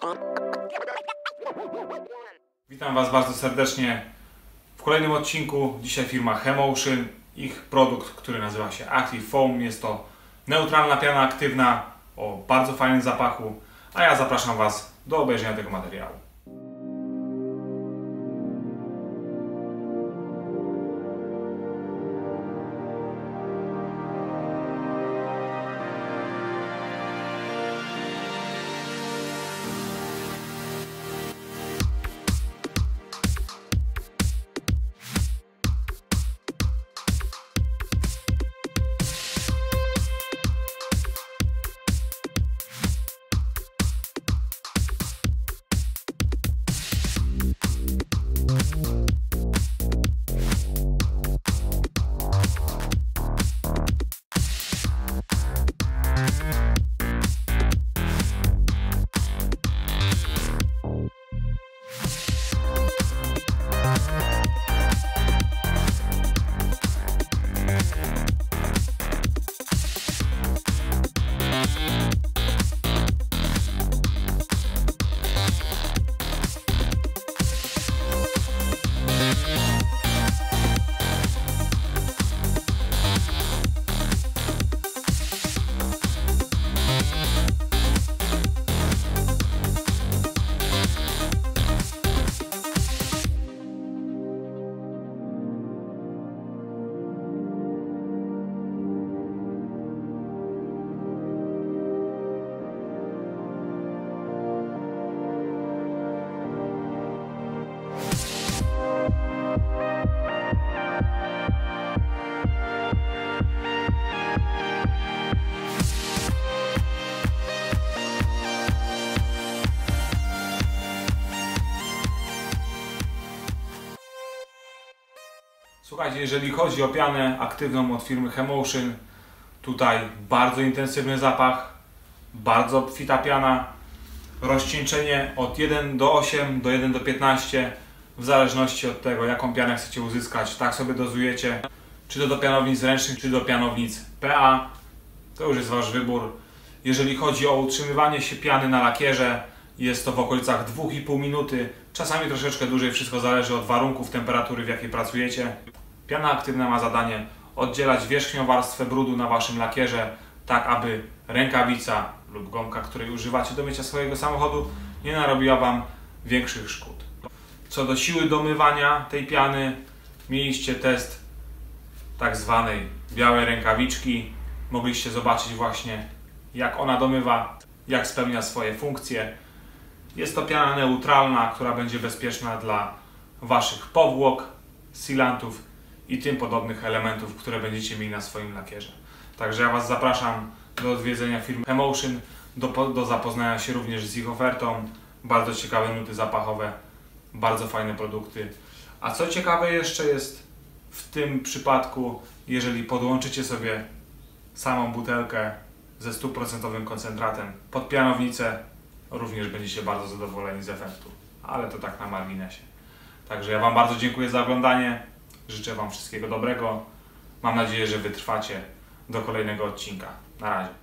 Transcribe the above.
Witam Was bardzo serdecznie w kolejnym odcinku. Dzisiaj firma Hemotion. Ich produkt, który nazywa się Active Foam. Jest to neutralna piana aktywna o bardzo fajnym zapachu. A ja zapraszam Was do obejrzenia tego materiału. Słuchajcie, jeżeli chodzi o pianę aktywną od firmy Hemotion, tutaj bardzo intensywny zapach, bardzo obfita piana, rozcieńczenie od 1 do 8 do 1 do 15, w zależności od tego, jaką pianę chcecie uzyskać, tak sobie dozujecie, czy to do pianownic ręcznych, czy do pianownic PA, to już jest Wasz wybór. Jeżeli chodzi o utrzymywanie się piany na lakierze, jest to w okolicach 2,5 minuty, czasami troszeczkę dłużej, wszystko zależy od warunków, temperatury, w jakiej pracujecie. Piana aktywna ma zadanie oddzielać wierzchnią warstwę brudu na Waszym lakierze, tak aby rękawica lub gąbka, której używacie do mycia swojego samochodu, nie narobiła Wam większych szkód. Co do siły domywania tej piany, mieliście test tak zwanej białej rękawiczki. Mogliście zobaczyć właśnie, jak ona domywa, jak spełnia swoje funkcje. Jest to piana neutralna, która będzie bezpieczna dla Waszych powłok, sealantów i tym podobnych elementów, które będziecie mieli na swoim lakierze. Także ja Was zapraszam do odwiedzenia firmy Hemotion, do zapoznania się również z ich ofertą. Bardzo ciekawe nuty zapachowe, bardzo fajne produkty. A co ciekawe jeszcze jest w tym przypadku, jeżeli podłączycie sobie samą butelkę ze 100% koncentratem pod pianownicę, również będziecie bardzo zadowoleni z efektu. Ale to tak na marginesie. Także ja Wam bardzo dziękuję za oglądanie. Życzę Wam wszystkiego dobrego. Mam nadzieję, że wytrwacie do kolejnego odcinka. Na razie.